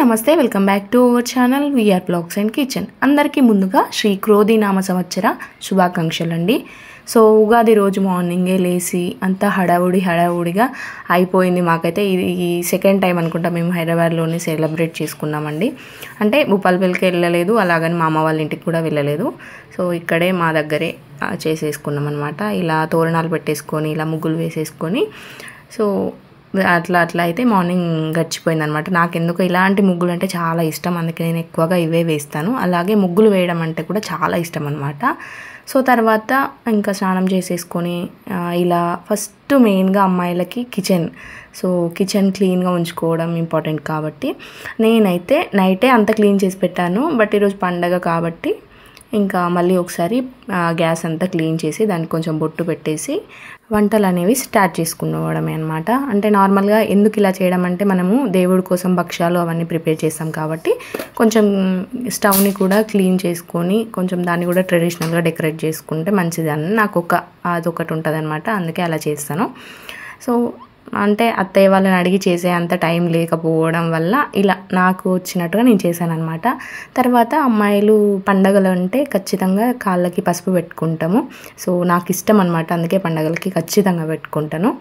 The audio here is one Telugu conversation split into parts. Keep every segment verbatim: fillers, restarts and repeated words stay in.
నమస్తే welcome back to our channel VR blogs and kitchen. అందరికీ ముందుగా శ్రీ క్రోధి నామ సంవత్సర శుభాకాంక్షలు అండి. సో ఉగాది రోజు మార్నింగే లేచి అంతా హడావుడి హడావుడిగా అయిపోయింది. మాకైతే ఇది ఈ సెకండ్ టైం అనుకుంటా మేము హైదరాబాద్లోనే సెలబ్రేట్ చేసుకున్నామండి. అంటే భూపాలపల్లికి వెళ్ళలేదు, అలాగని మా అమ్మ వాళ్ళ ఇంటికి కూడా వెళ్ళలేదు. సో ఇక్కడే మా దగ్గరే చేసేసుకున్నాం అనమాట. ఇలా తోరణాలు పెట్టేసుకొని ఇలా ముగ్గులు వేసేసుకొని సో అట్లా అట్లా అయితే మార్నింగ్ గడిచిపోయింది అనమాట. నాకు ఎందుకు ఇలాంటి ముగ్గులు అంటే చాలా ఇష్టం, అందుకే నేను ఎక్కువగా ఇవే వేస్తాను. అలాగే ముగ్గులు వేయడం అంటే కూడా చాలా ఇష్టం అనమాట. సో తర్వాత ఇంకా స్నానం చేసేసుకొని ఇలా ఫస్ట్ మెయిన్గా అమ్మాయిలకి కిచెన్ సో కిచెన్ క్లీన్గా ఉంచుకోవడం ఇంపార్టెంట్ కాబట్టి నేనైతే నైటే అంతా క్లీన్ చేసి పెట్టాను. బట్ ఈరోజు పండగ కాబట్టి ఇంకా మళ్ళీ ఒకసారి గ్యాస్ అంతా క్లీన్ చేసి దానికి కొంచెం బొట్టు పెట్టేసి వంటలు అనేవి స్టార్ట్ చేసుకునేవడమే అనమాట. అంటే నార్మల్గా ఎందుకు ఇలా చేయడం అంటే మనము దేవుడి కోసం భక్ష్యాలు అవన్నీ ప్రిపేర్ చేస్తాం కాబట్టి కొంచెం స్టవ్ని కూడా క్లీన్ చేసుకొని కొంచెం దాన్ని కూడా ట్రెడిషనల్గా డెకరేట్ చేసుకుంటే మంచిది అని నాకు ఒక అదొకటి ఉంటుంది అనమాట. అందుకే అలా చేస్తాను. సో అంటే అత్తయ్య వాళ్ళని అడిగి చేసే అంత టైం లేకపోవడం వల్ల ఇలా నాకు వచ్చినట్టుగా నేను చేశాను అనమాట. తర్వాత అమ్మాయిలు పండగలు అంటే ఖచ్చితంగా కాళ్ళకి పసుపు పెట్టుకుంటాము. సో నాకు ఇష్టం అనమాట, అందుకే పండగలకి ఖచ్చితంగా పెట్టుకుంటాను.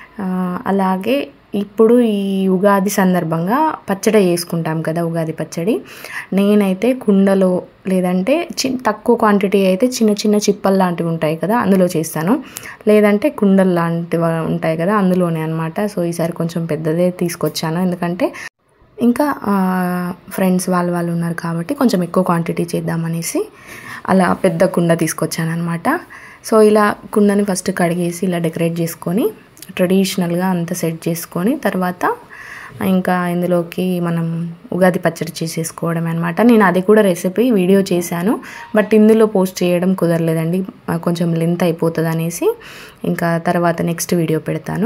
అలాగే ఇప్పుడు ఈ ఉగాది సందర్భంగా పచ్చడి చేసుకుంటాం కదా, ఉగాది పచ్చడి. నేనైతే కుండలో లేదంటే చి తక్కువ క్వాంటిటీ అయితే చిన్న చిన్న చిప్పలు లాంటివి ఉంటాయి కదా అందులో చేస్తాను, లేదంటే కుండలు లాంటివి ఉంటాయి కదా అందులోనే అనమాట. సో ఈసారి కొంచెం పెద్దదే తీసుకొచ్చాను, ఎందుకంటే ఇంకా ఫ్రెండ్స్ వాళ్ళు వాళ్ళు ఉన్నారు కాబట్టి కొంచెం ఎక్కువ క్వాంటిటీ చేద్దామనేసి అలా పెద్ద కుండ తీసుకొచ్చాను అనమాట. సో ఇలా కుండని ఫస్ట్ కడిగేసి ఇలా డెకరేట్ చేసుకొని ట్రెడిషనల్గా అంతా సెట్ చేసుకొని తర్వాత ఇంకా ఇందులోకి మనం ఉగాది పచ్చడి చేసేసుకోవడం అనమాట. నేను అది కూడా రెసిపీ వీడియో చేశాను, బట్ ఇందులో పోస్ట్ చేయడం కుదరలేదండి, కొంచెం లెంత్ అయిపోతుంది అనేసి ఇంకా తర్వాత నెక్స్ట్ వీడియో పెడతాను.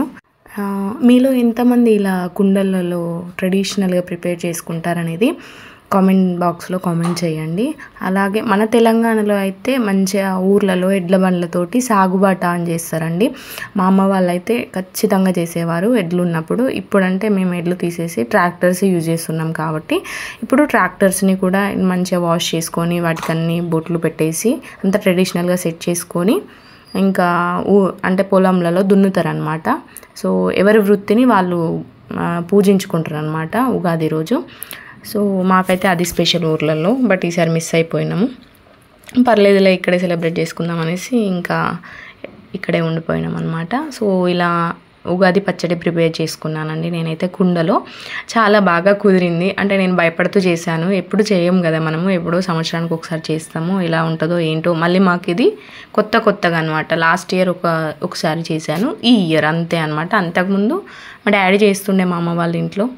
మీలో ఎంతమంది ఇలా కుండలలో ట్రెడిషనల్గా ప్రిపేర్ చేసుకుంటారనేది కామెంట్ బాక్స్లో కామెంట్ చేయండి. అలాగే మన తెలంగాణలో అయితే మంచిగా ఊర్లలో ఎడ్ల బండ్లతోటి సాగుబాట అని చేస్తారండి. మా అమ్మ వాళ్ళు అయితే ఖచ్చితంగా చేసేవారు ఎడ్లు ఉన్నప్పుడు. ఇప్పుడంటే మేము ఎడ్లు తీసేసి ట్రాక్టర్స్ యూజ్ చేస్తున్నాం కాబట్టి ఇప్పుడు ట్రాక్టర్స్ని కూడా మంచిగా వాష్ చేసుకొని వాటికి అన్ని బొట్లు పెట్టేసి అంత ట్రెడిషనల్గా సెట్ చేసుకొని ఇంకా ఊ అంటే పొలంలలో దున్నుతారనమాట. సో ఎవరి వృత్తిని వాళ్ళు పూజించుకుంటారు అనమాట ఉగాది రోజు. సో మాకైతే అది స్పెషల్ ఊర్లలో, బట్ ఈసారి మిస్ అయిపోయినాము. పర్లేదులే ఇక్కడే సెలబ్రేట్ చేసుకుందాం అనేసి ఇంకా ఇక్కడే ఉండిపోయినాం అనమాట. సో ఇలా ఉగాది పచ్చడి ప్రిపేర్ చేసుకున్నానండి నేనైతే కుండలో. చాలా బాగా కుదిరింది. అంటే నేను భయపడుతూ చేశాను, ఎప్పుడు చేయం కదా మనము, ఎప్పుడో సంవత్సరానికి ఒకసారి చేస్తాము, ఎలా ఉంటుందో ఏంటో. మళ్ళీ మాకు ఇది కొత్త కొత్తగా అనమాట. లాస్ట్ ఇయర్ ఒక ఒకసారి చేశాను, ఈ ఇయర్ అంతే అనమాట. అంతకుముందు మా డాడీ చేస్తుండే మా అమ్మ వాళ్ళ ఇంట్లో.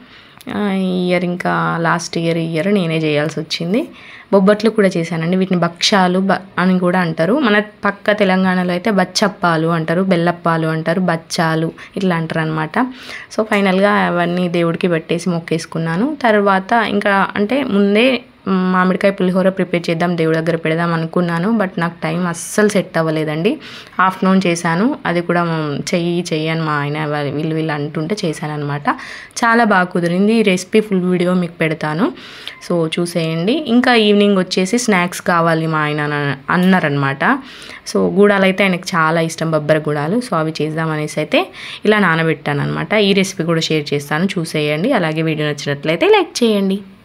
ఈ ఇయర్ ఇంకా లాస్ట్ ఇయర్ ఇయర్ నేనే చేయాల్సి వచ్చింది. బొబ్బట్లు కూడా చేశానండి, వీటిని భక్షాలు బ అని కూడా అంటారు. మన పక్క తెలంగాణలో అయితే బచ్చప్పాలు అంటారు, బెల్లప్పాలు అంటారు, బచ్చాలు ఇట్లా అంటారు అనమాట. సో ఫైనల్గా అవన్నీ దేవుడికి పెట్టేసి మొక్కేసుకున్నాను. తర్వాత ఇంకా అంటే ముందే మామిడికాయ పులిహోర ప్రిపేర్ చేద్దాం దేవుడి దగ్గర పెడదాం అనుకున్నాను, బట్ నాకు టైం అస్సలు సెట్ అవ్వలేదండి. ఆఫ్టర్నూన్ చేశాను, అది కూడా చెయ్యి చెయ్యి అని మా ఆయన వీళ్ళు వీళ్ళు అంటుంటే చేశాను అనమాట. చాలా బాగా కుదిరింది. ఈ రెసిపీ ఫుల్ వీడియో మీకు పెడతాను, సో చూసేయండి. ఇంకా ఈవినింగ్ వచ్చేసి స్నాక్స్ కావాలి మా ఆయన అన్నారనమాట. సో గూడాలు అయితే ఆయనకు చాలా ఇష్టం, బొబ్బర గూడాలు. సో అవి చేద్దామనేసి అయితే ఇలా నానబెట్టాను అనమాట. ఈ రెసిపీ కూడా షేర్ చేస్తాను, చూసేయండి. అలాగే వీడియో నచ్చినట్లయితే లైక్ చేయండి.